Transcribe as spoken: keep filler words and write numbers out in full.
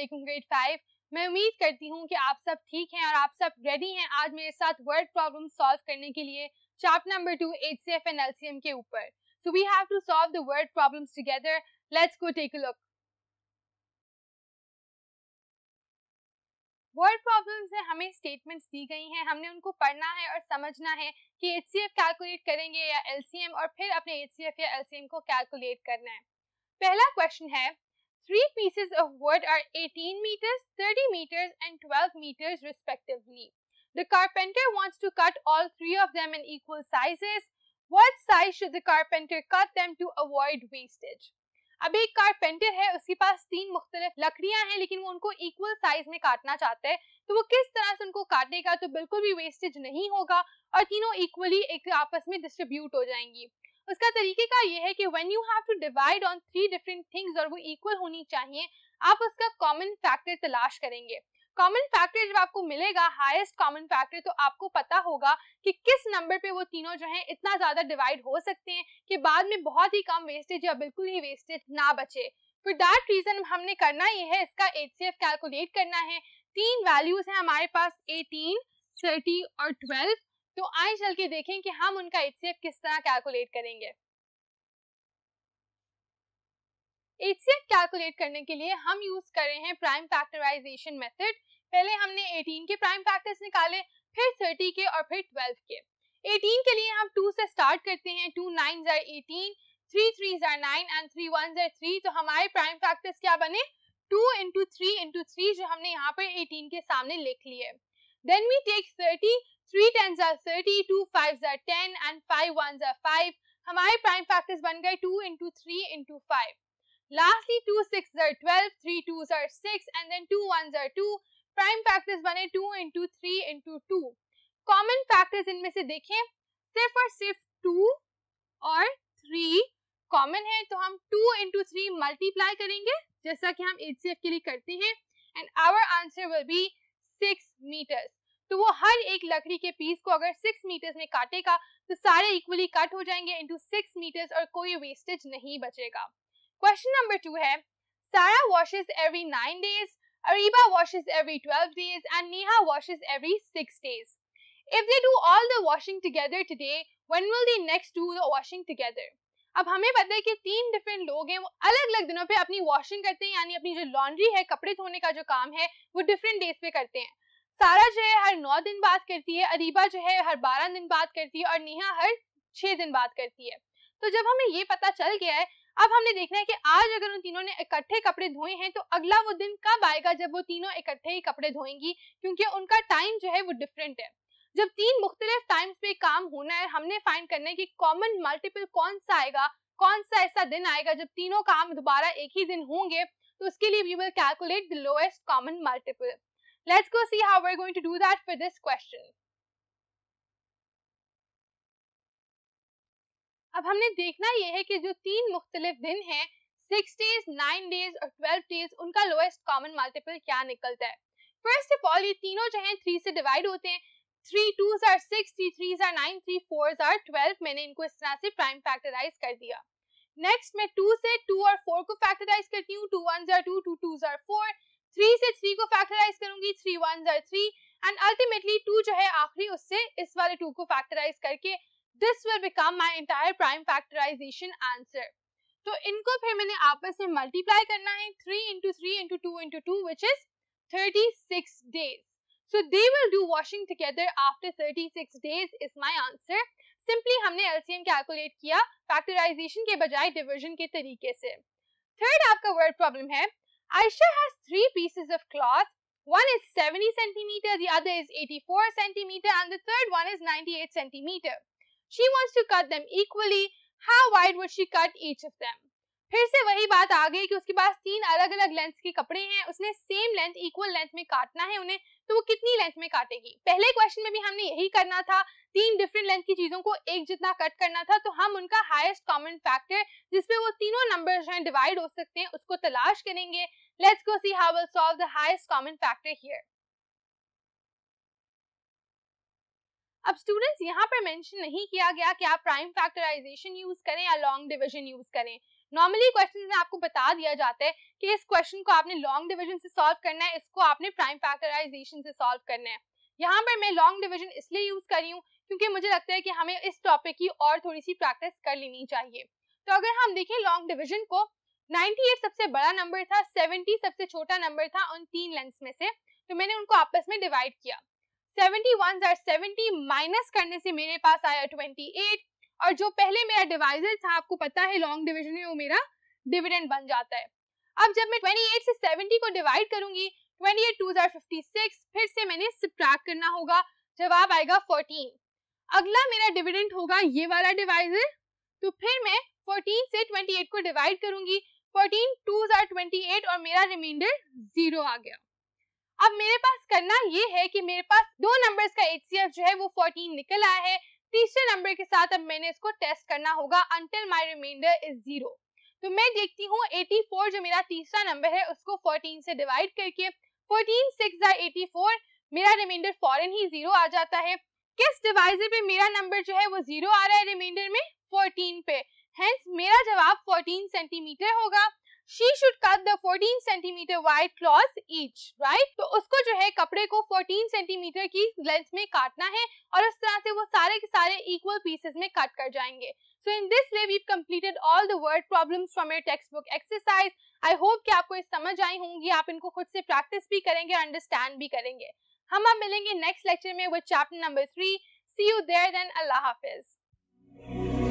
वालेकुम grade five. मैं उम्मीद करती हूँ कि आप सब ठीक हैं और आप सब रेडी हैं आज मेरे साथ वर्ड प्रॉब्लम सॉल्व करने के लिए chapter number two H C F and L C M के ऊपर। So we have to solve the word problems together. Let's go take a look. Word problems में हमें स्टेटमेंट्स दी गई हैं, हमने उनको पढ़ना है और समझना है कि एच सी एफ कैलकुलेट करेंगे या एल सी एम, और फिर अपने एच सी एफ या एल सी एम को कैलकुलेट करना है। पहला क्वेश्चन है, three pieces of wood are eighteen meters, thirty meters and twelve meters respectively. The carpenter wants to cut all three of them in equal sizes. What size should the carpenter cut them to avoid wastage? अब एक carpenter है, उसके पास तीन मुख्तलिफ लकड़ियां हैं लेकिन वो उनको इक्वल साइज में काटना चाहता है, तो वो किस तरह से उनको काटेगा तो बिल्कुल भी वेस्टेज नहीं होगा और तीनों इक्वली एक आपस में डिस्ट्रीब्यूट हो जाएंगी। उसका तरीकेकार ये है कि when you have to divide on three different things और वो इक्वल होनी चाहिए, आप उसका कॉमन फैक्टर तलाश करेंगे। कॉमन फैक्टर जब आपको मिलेगा, हाईएस्ट कॉमन फैक्टर, तो आपको पता होगा कि किस नंबर पे वो तीनों जो हैं इतना ज्यादा डिवाइड हो सकते हैं कि बाद में बहुत ही कम वेस्टेज या बिल्कुल ही वेस्टेज ना बचे। फॉर दैट रीजन हमने करना ये है, इसका एच सी एफ कैलकुलेट करना है। तीन वैल्यूज हैं हमारे पास, एटीन, थर्टी और ट्वेल्व। तो आइए चल के देखें कि हम उनका एच सी एफ किस तरह कैलकुलेट करेंगे। एच सी एफ कैलकुलेट करने के लिए हम यूज कर रहे हैं प्राइम फैक्टराइजेशन मेथड। पहले हमने एटीन के प्राइम फैक्टर्स निकाले, फिर थर्टी के और फिर ट्वेल्व के। एटीन के लिए हम टू से स्टार्ट करते हैं। Two nine are eighteen, three three are nine and three one are three. तो हमारे प्राइम फैक्टर्स क्या बने? Two into three into three, जो हमने यहाँ पर एटीन के सामने लिख लिए। Then we take thirty, three tens are thirty, two fives are ten and five ones are five. हमारे प्राइम फैक्टर्स बन गए two into three into five. Lastly two six are twelve, three twos are six and then two ones are two. Prime factors बने two into three into two. Common factors इनमें से देखें, सिर्फ और सिर्फ to और थ्री कॉमन है, तो हम टू इंटू थ्री मल्टीप्लाई करेंगे जैसा कि हम एच सी एफ के लिए करते हैं, and our answer will be six metres. तो वो हर एक लकड़ी के पीस को अगर सिक्स मीटर्स में काटेगा तो सारे इक्वली कट हो जाएंगे इनटू सिक्स मीटर्स और कोई वेस्टेज नहीं बचेगा। क्वेश्चन नंबर टू है, Sara washes every nine days, Areeba washes every twelve days and Neha washes every six days. If they do all the washing together today, when will they next do the washing together? अब हमें पता है कि तीन different लोग हैं, वो अलग अलग दिनों पे अपनी वॉशिंग करते हैं, यानी अपनी जो लॉन्ड्री है, कपड़े धोने का जो काम है, वो डिफरेंट डेज पे करते हैं। सारा जो है हर नौ दिन बाद करती है, अरीबा जो है हर बारह दिन बाद करती है और नेहा हर छह दिन बाद करती है। तो जब हमें ये पता चल गया है, अब हमने देखना है कि आज अगर उन तीनों ने इकट्ठे कपड़े धोए हैं तो अगला वो दिन कब आएगा जब वो तीनों इकट्ठे ही कपड़े धोएंगी, क्योंकि उनका टाइम जो है वो डिफरेंट है। जब तीन मुख्तलिफ टाइम्स पे काम होना है, हमने फाइंड करना है कि कॉमन मल्टीपल कौन सा आएगा, कौन सा ऐसा दिन आएगा जब तीनों काम दोबारा एक ही दिन होंगे। तो उसके लिए we will calculate the lowest common multiple. Let's go see how we're going to do that for this question. अब हमने देखना यह है कि जो तीन मुख्तलिफ दिन हैं, सिक्स डेज, नाइन डेज और ट्वेल्व डेज, उनका लोएस्ट कॉमन मल्टीपल क्या निकलता है। फर्स्ट ऑफ ऑल, ये तीनों जो हैं थ्री से डिवाइड होते हैं। Three twos are six, three threes are nine, three fours are twelve. मैंने इनको इस तरह से प्राइम फैक्टराइज कर दिया। नेक्स्ट मैं टू से टू और फोर को फैक्टराइज करती हूँ। Two ones are two, two twos are four. Three से थ्री को फैक्टराइज करूंगी, three ones are three and ultimately two जो है आखिरी, उससे इस वाले टू को फैक्टराइज करके this will become my entire prime factorisation answer. तो इनको फिर मैंने आपस में मल्टीप्लाई करना है, three into three into two into two which is thirty six days. So they will do washing together after thirty six days is my answer. Simply हमने L C M calculate किया factorisation के बजाय division के तरीके से। Third आपका word problem है, Aisha has three pieces of cloth. One is seventy centimeter, the other is eighty-four centimeter, and the third one is ninety-eight centimeter. She wants to cut them equally. How wide would she cut each of them? फिर से वही बात आ गई कि उसके पास तीन अलग अलग लेंथ के कपड़े हैं, उसने सेम लेंथ, इक्वल लेंथ में काटना है उन्हें, तो वो कितनी लेंथ में काटेगी? पहले क्वेश्चन में भी हमने यही करना था, तीन डिफरेंट लेंथ की चीजों को एक जितना कट करना था, तो हम उनका हाईएस्ट कॉमन फैक्टर जिसपे वो तीनों नंबर्स जो हैं डिवाइड हो सकते हैं, उसको तलाश करेंगे। Let's go see how will solve the highest common factor here. अब स्टूडेंट्स, यहाँ पर मेंशन नहीं किया गया कि आप प्राइम फैक्टराइजेशन यूज करें या लॉन्ग डिवीजन यूज करें। नॉर्मली क्वेश्चन में आपको बता दिया जाता है कि इस क्वेश्चन को आपने लॉन्ग डिवीजन से सॉल्व करना है, इसको आपने प्राइम फैक्टराइजेशन से सॉल्व करना है। यहाँ पर मैं लॉन्ग डिवीजन इसलिए यूज कर रही हूँ क्योंकि मुझे लगता है कि हमें इस टॉपिक की और थोड़ी सी प्रैक्टिस कर लेनी चाहिए। तो अगर हम देखें लॉन्ग डिवीजन को, अट्ठानवे सबसे बड़ा नंबर था, सत्तर सबसे छोटा नंबर था उन तीन लेंथ्स में से, तो मैंने उनको आपस में डिवाइड किया। इकहत्तर और सत्तर माइनस करने से मेरे पास आया अट्ठाईस, और जो पहले मेरा डिवाइजर था, आपको पता है लॉन्ग डिवीजन में वो मेरा डिविडेंड बन जाता है। अब जब मैं अट्ठाईस से सत्तर को डिवाइड करूंगी, अट्ठाईस टू जार छप्पन, फिर से मैंने सब्ट्रैक्ट करना होगा, जवाब आएगा चौदह। अगला मेरा डिविडेंड होगा ये वाला डिवाइजर, तो फिर मैं चौदह से अट्ठाईस को डिवाइड करूंगी, चौदह टू जार अट्ठाईस और मेरा रिमाइंडर जीरो आ गया। अब मेरे पास करना ये है कि मेरे पास दो नंबर्स का एचसीएफ जो है वो चौदह निकल आया है। तीसरे नंबर के साथ अब मैंने इसको टेस्ट करना होगा until my reminder is zero. तो मैं देखती हूँ चौरासी जो मेरा तीसरा नंबर है उसको चौदह से डिवाइड करके, चौदह सिक्स जार चौरासी, मेरा रिमाइंडर फौरन ही जीरो आ जाता है। किस डिवाइजर पे मेरा नंबर जो है वो जीरो आ रहा है रिमाइंडर में? चौदह पे। हेंस मेरा जवाब चौदह सेंटीमीटर होगा। She should cut the fourteen centimeter wide cloth each, right? तो उसको जो है कपड़े को चौदह सेंटीमीटर की लेंथ में काटना है और उस तरह से वो सारे के सारे इक्वल पीसेस में कट कर जाएंगे। So in this way we've completed all the word problems from your textbook exercise. I hope कि आपको ये समझ आई होंगी, आप इनको खुद से प्रैक्टिस भी करेंगे, अंडरस्टैंड भी करेंगे। हम अब मिलेंगे नेक्स्ट लेक्चर में with chapter number three. See you there then. अल्लाह हाफिज।